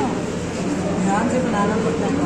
ध्यान से बनाना पड़ता है।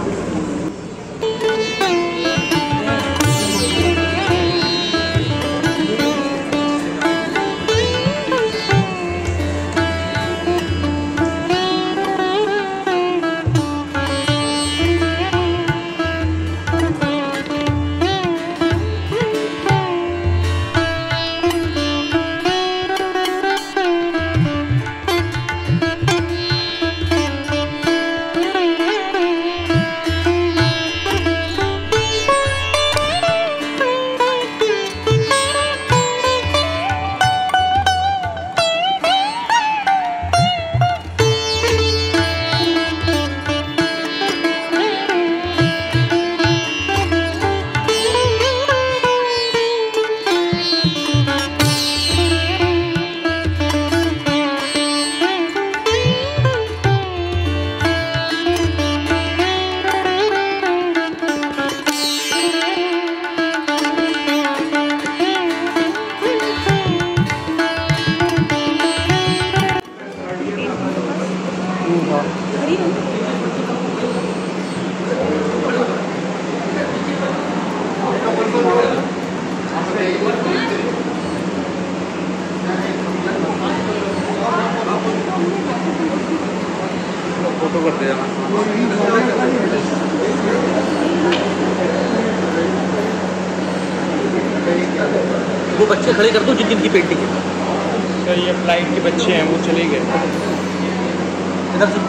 फोटो करते जाना। वो बच्चे खड़े कर दो जिन जिनकी पेंटिंग है। सर ये फ्लाइट के बच्चे हैं, वो चले गए इधर से।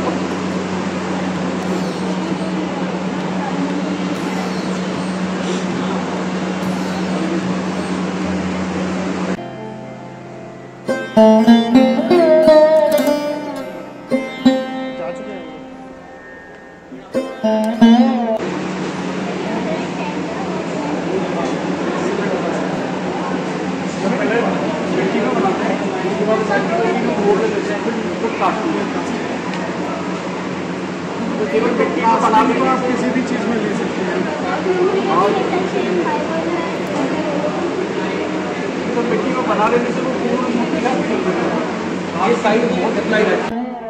बना लो आप किसी भी चीज़ में ले सकते हैं। तो मिट्टी को बना लेने से वो पूर्ण ये साइड बहुत अप्लाई है।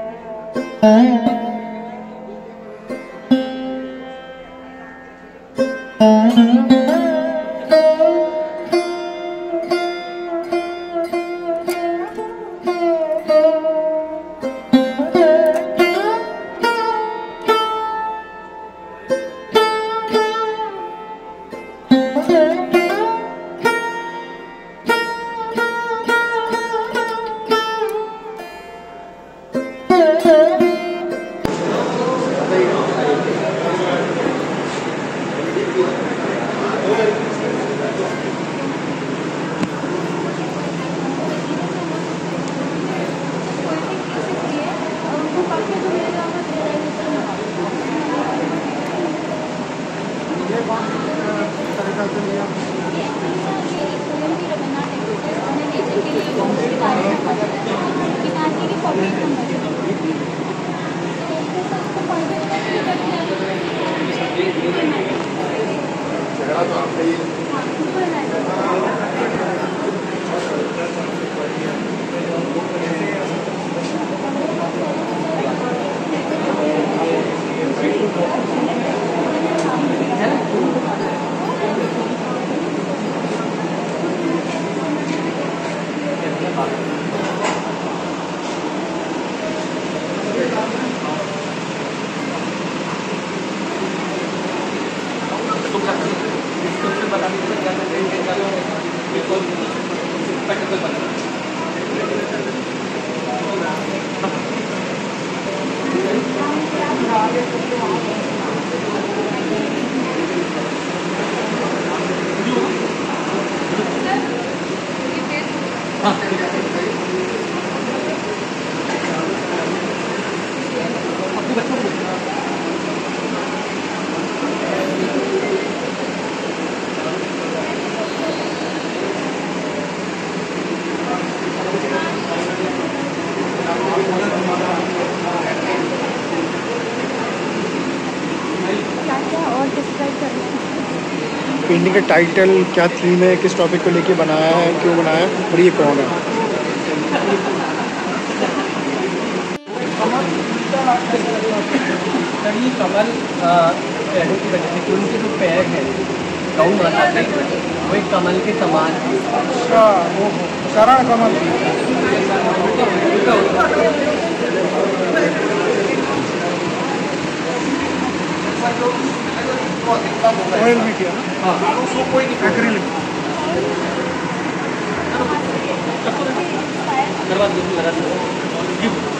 पेंटिंग का टाइटल क्या, थीम है, किस टॉपिक को लेके बनाया है, क्यों बनाया है और ये कौन है। सर ये कमल पैरों की वजह से कि उनके जो पैर हैं गाउन वाला वो एक कमल के समान है। अच्छा वो शरण कमल ऑयल में किया ना। हाँ एक्रिलिक करवा दो लगा दो।